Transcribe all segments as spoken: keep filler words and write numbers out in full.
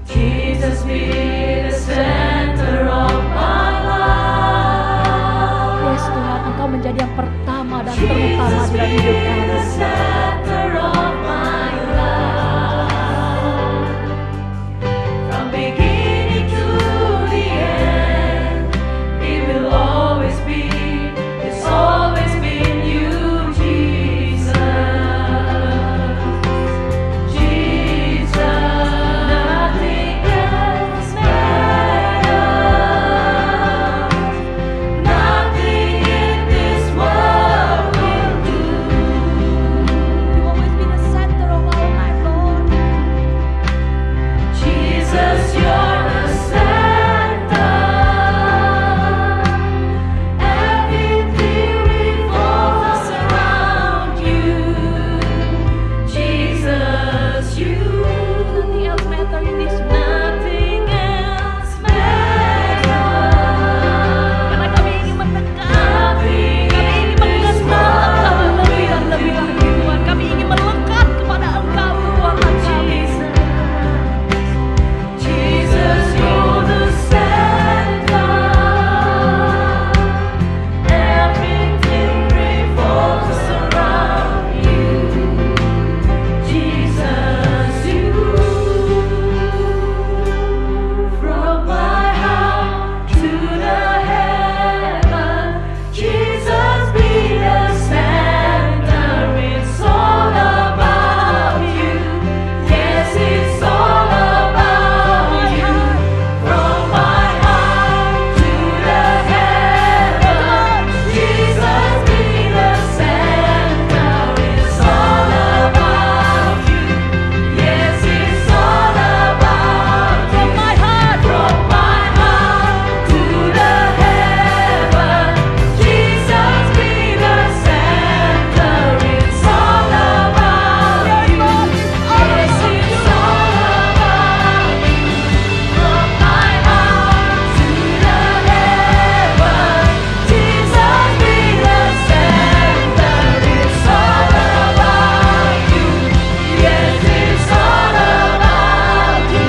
Jesus be the center of my life. Yes Tuhan, Engkau menjadi yang pertama dan terutama Jesus dalam be hidup the kami. center of my life. From beginning to the end, it will always be, it's always been you, Jesus. Jesus, nothing else matters. Nothing in this world will do. You always be the center of our life, Lord. Jesus, you're the center. Everything revolves around you. Jesus, you. Nothing else matters in this world. Nothing else matters. Karena kami ingin mendekat, Nothing kami ingin in this mengenal Engkau world lebih dan will lebih do. lagi Tuhan. Kami ingin melekat kepada Engkau, kekuatan kami. Jesus, you're the center. Everything revolves around you. Jesus, you. From my heart to the heaven, Jesus be the center. It's all about you. Yes, it's all about you. From my heart to the heaven, Jesus be the center. It's all about you. Yes, it's all about you. From my heart, From my heart to the heaven, Jesus be the center. It's all about you. Yes, it's all about you. From my heart to the heaven, Jesus be the center. It's all about you. Yes, it's all about you.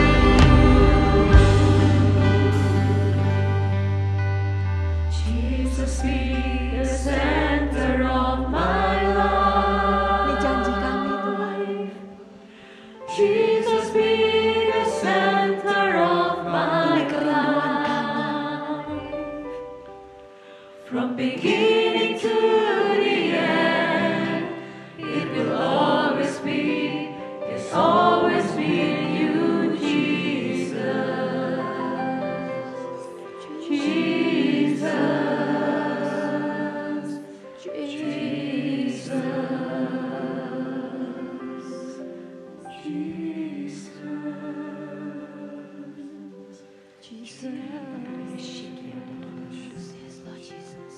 Jesus be the center of my ini janji kami Tuhan. life. Jesus be the center of my Ini kerinduan life. From beginning to the end, it will always be, it's always been you, Jesus. Jesus. Jesus. Jesus.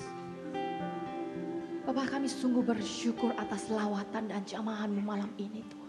Bapak, kami sungguh bersyukur atas lawatan dan jamahan-Mu malam ini Tuhan.